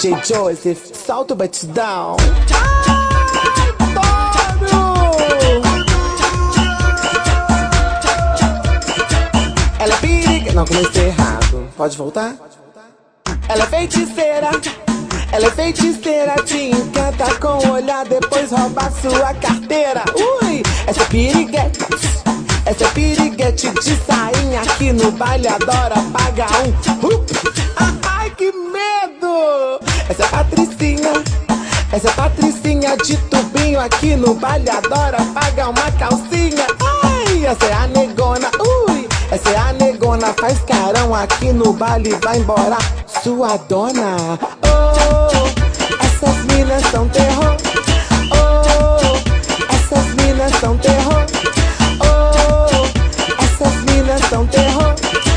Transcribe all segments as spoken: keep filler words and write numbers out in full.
J Joseph, solta o batidão. Ela é periga... Não, comecei errado. Pode voltar? Ela é feiticeira. Ela é feiticeira, te encanta com o olhar, depois rouba sua carteira. Ui, essa é piriguete. Essa é piriguete de sainha, aqui no baile adora pagar um uh, ai, que medo! Essa é Patricinha. Essa é Patricinha de tubinho, aqui no baile adora pagar uma calcinha. Ai, essa é a negona. Ui, essa é a negona, faz carão aqui no baile, vai embora sua dona. Oh, essas minas são terror. Oh, essas minas são terror. Oh, essas minas são terror.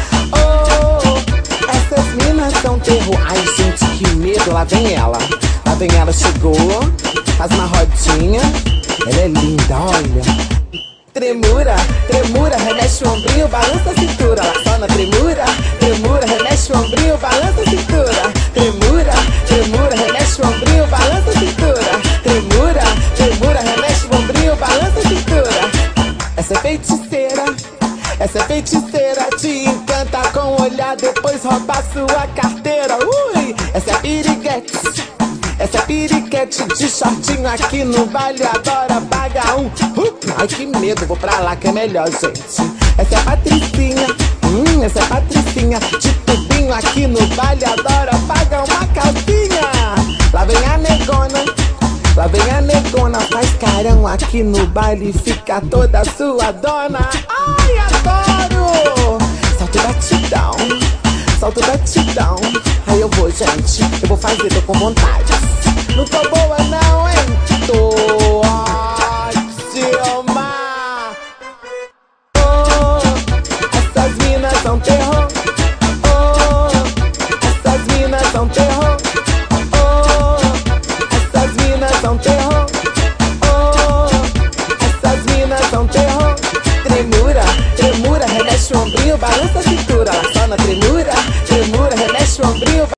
Oh, essas minas são terror. Ai, gente, que medo. Lá vem ela. Lá vem ela, chegou. Faz uma rodinha. Ela é linda, olha. Tremura, tremura, remexe o ombrinho, balança a cintura. Lá só na tremura, tremura, remexe o ombrinho, balança a cintura. Tremura, tremura, remexe o ombrinho, balança a cintura. Tremura, tremura, remexe o ombrinho, balança a cintura. Essa é feiticeira, essa é feiticeira, te encanta com o olhar, depois rouba sua carteira. Ui, essa é piriguete. Essa é piriguete de shortinho, aqui no baile adora pagar um uh, ai, que medo, vou pra lá que é melhor, gente. Essa é Patricinha. Hum, essa é Patricinha de tubinho, aqui no baile adora pagar uma calcinha. Lá vem a negona. Lá vem a negona, faz carão aqui no baile, fica toda sua dona. Ai, adoro! Solta o batidão. Solta o batidão. Aí eu vou, gente. Eu vou fazer, tô com vontade. Não tô boa não, hein? Tô ótima. Oh, essas minas são terror. Oh, essas minas são terror. Oh, essas minas são terror. Oh, essas minas são terror. Tremura, tremura, remexe o ombrinho, balança a cintura. Lá só na tremura.